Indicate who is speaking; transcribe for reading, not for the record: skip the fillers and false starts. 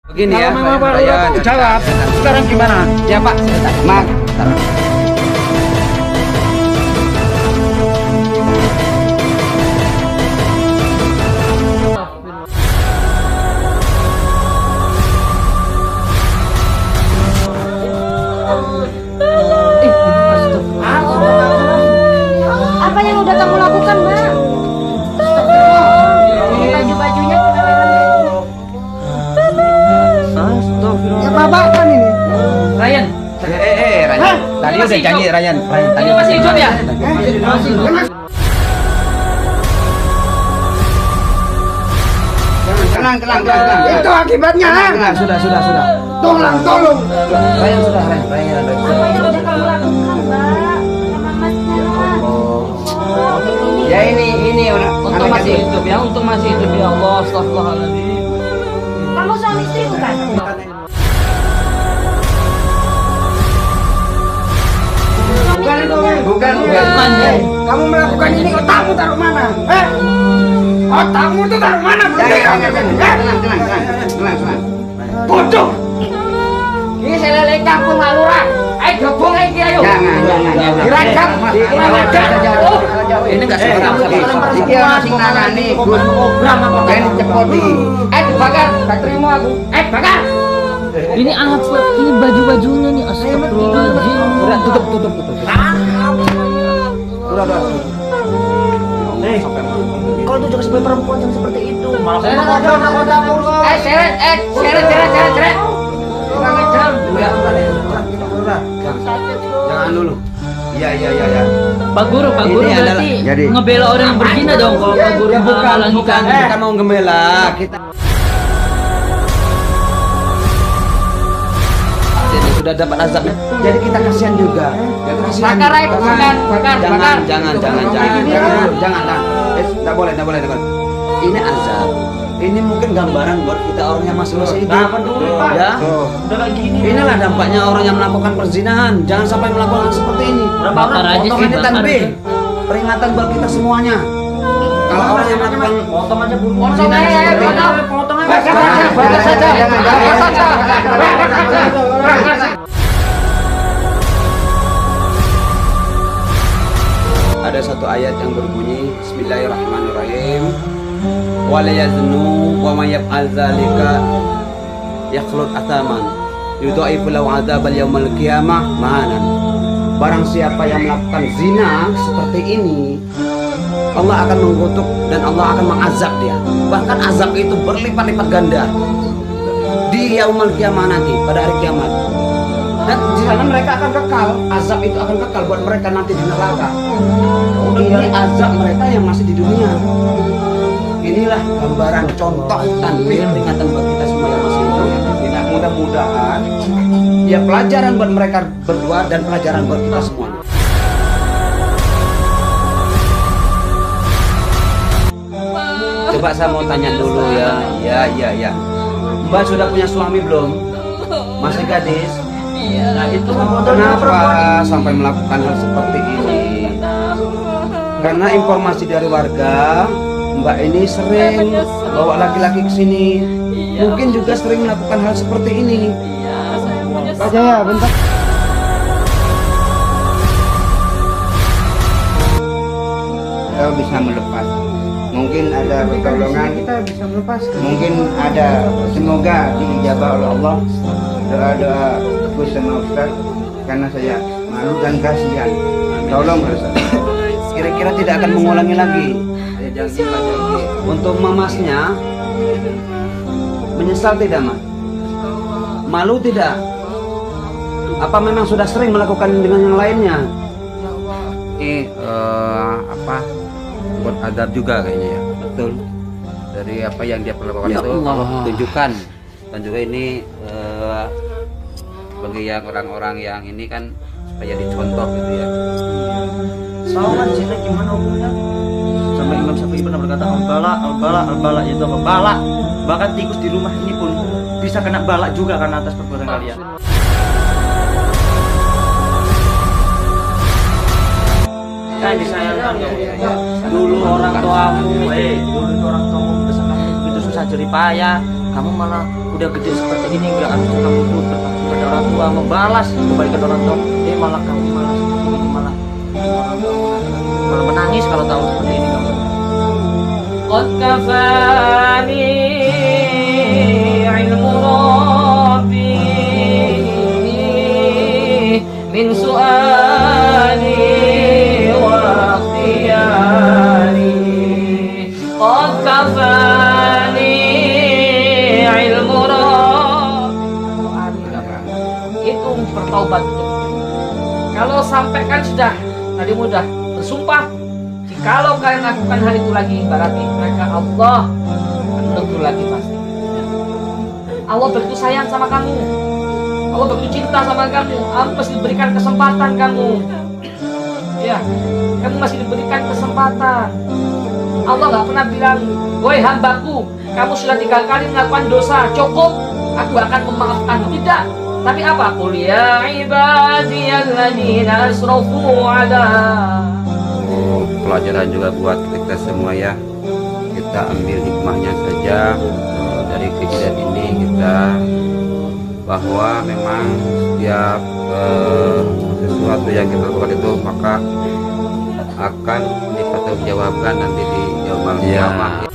Speaker 1: Begini ya,
Speaker 2: memang Pak Lurah tuh jawab. Sekarang gimana?
Speaker 1: Ya Pak, maaf.
Speaker 3: Apa yang udah kamu lakukan, Mbak? Baju-bajunya
Speaker 2: Ya Bapak kan ini.
Speaker 4: Ryan.
Speaker 1: Ryan. Tadi udah janji Ryan.
Speaker 4: Tadi masih hidup ya?
Speaker 1: Tenang.
Speaker 2: Itu akibatnya.
Speaker 1: Sudah.
Speaker 2: Tolong.
Speaker 1: Ryan sudah, Ryan.
Speaker 3: apa yang udah kamu lakukan, Mbak? Sama Masnya.
Speaker 1: Ya ini
Speaker 4: Untuk masih hidup ya, untuk masih hidup ya Allah, astagfirullahaladzim.
Speaker 3: Kamu suami istri bukan?
Speaker 1: Bukan.
Speaker 2: Kamu melakukan ini otakmu taruh mana? Otakmu tuh taruh mana?
Speaker 1: Tenang.
Speaker 2: Bodoh.
Speaker 4: Ini saya lele kampung Pak Lurah. Ayo gabung lagi ayo.
Speaker 1: Jangan.
Speaker 2: Dirajam.
Speaker 1: Ini enggak sembarang. Iki masih nangani
Speaker 4: Program apa?
Speaker 1: ben cepoti.
Speaker 4: Dibakar, tak terima aku. Bakar. Ini apa? Ini baju-bajunya nih, astagfirullahaladzim.
Speaker 1: Udah tutup. Udah.
Speaker 4: Kau tuh juga sebagai perempuan yang seperti itu. Malah seret. Kurang ajar.
Speaker 1: Jangan dulu. Iya.
Speaker 4: Pak Guru
Speaker 1: Ini adalah-
Speaker 4: berarti
Speaker 1: jadi-
Speaker 4: ngebela orang yang berzina dong kalau Pak Guru menghalangi
Speaker 1: Bukan, kita mau gembela. Jadi sudah dapat azabnya. Jadi kita kasihan juga.
Speaker 4: Bakar aja, bakar.
Speaker 1: Jangan. Enggak boleh. Ini azab. Ini mungkin gambaran buat kita orang yang masih hidup. Ya.
Speaker 4: Udah kayak gini.
Speaker 1: Inilah dampaknya orang yang melakukan perzinahan. Jangan sampai melakukan hal seperti ini.
Speaker 4: Bakar aja
Speaker 1: Potong
Speaker 4: sih,
Speaker 1: ini
Speaker 4: bakar
Speaker 1: tanbih.
Speaker 4: sih.
Speaker 1: Peringatan buat kita semuanya. Kalau orang yang melakukan
Speaker 4: Potong aja buru.
Speaker 1: Potong aja.
Speaker 2: Bakar saja.
Speaker 1: Ada satu ayat yang berbunyi Bismillahirrahmanirrahim. Wala yaznu wa may yaf'al dzalika yakhlud athaman yudha'ifu lahu 'adzabal yaumil qiyamah mahanan. Barang siapa yang melakukan zina seperti ini, Allah akan mengutuk dan Allah akan mengazab dia. Bahkan azab itu berlipat-lipat ganda di yaumul qiyamah nanti, pada hari kiamat. Dan di sana mereka akan kekal, azab itu akan kekal buat mereka nanti di neraka. Ini azab mereka yang masih di dunia. Inilah gambaran contoh tanbih peringatan buat kita semua yang masih hidup. Tidak mudah-mudahan ya pelajaran buat mereka berdua dan pelajaran buat kita semua. Coba saya mau tanya dulu ya. Ya. Mbak sudah punya suami belum? Masih gadis?
Speaker 4: Nah itu
Speaker 1: Kenapa sampai melakukan hal seperti ini? Karena informasi dari warga, Mbak ini sering bawa laki-laki ke sini. Mungkin juga sering melakukan hal seperti ini.
Speaker 2: Pak Jaya, bentar.
Speaker 5: Kita bisa melepas. Mungkin ada pertolongan,
Speaker 2: Kita bisa melepaskan.
Speaker 5: mungkin ada, semoga diijabah oleh Allah doa-doa aku sama Ustaz, karena saya malu dan kasihan. Tolong Ustaz.
Speaker 1: Kira-kira tidak akan mengulangi lagi.
Speaker 5: Janji Pak Janji.
Speaker 1: Untuk mamasnya, menyesal tidak, Mas? Malu tidak? Apa memang sudah sering melakukan dengan yang lainnya?
Speaker 5: Ini buat adab juga kayaknya ya.
Speaker 1: Betul.
Speaker 5: Dari apa yang dia pernah lakukan
Speaker 1: Ya
Speaker 5: itu
Speaker 1: Allah.
Speaker 5: tunjukkan, dan juga ini bagi yang orang-orang yang ini kan supaya dicontoh gitu ya.
Speaker 4: Sawan sih gimana hukumnya? Sampai Imam Syafi'i pernah berkata al-bala itu apa? Bala. Bahkan tikus di rumah ini pun bisa kena balak juga karena atas perbuatan kalian. Kan disayangkan ya. Dulu orang tuamu, dulu orang tuamu bersama kamu begitu susah jerih payah, kamu malah udah gede seperti ini nggak harus kamu itu berbakti pada orang tua, membalas kebaikan orang tua, malah kamu malah seperti ini, malah menangis kalau tahu seperti ini kamu. Qad kafani ilmu rabbi min su'ali wa ikhtiyari. Qad kafani ilmu rabbi. Itu bertaubat. Kalau sampai kan sudah tadi mudah bersumpah, jikalau kalian lakukan hal itu lagi, berarti mereka Allah menegur lagi pasti. Allah begitu sayang sama kamu, Allah begitu cinta sama kamu, Allah masih diberikan kesempatan kamu. Ya, kamu masih diberikan kesempatan. Allah nggak pernah bilang, woi hambaku, kamu sudah 3 kali melakukan dosa, cukup, aku akan memaafkan. Tidak. Tapi apa? Qul ya ibadiyalladzina asrafu ala.
Speaker 1: Pelajaran juga buat kita semua ya. Kita ambil hikmahnya saja dari kejadian ini kita, bahwa memang setiap sesuatu yang kita lakukan itu maka akan dipertanggungjawabkan nanti di yaumul qiyamah.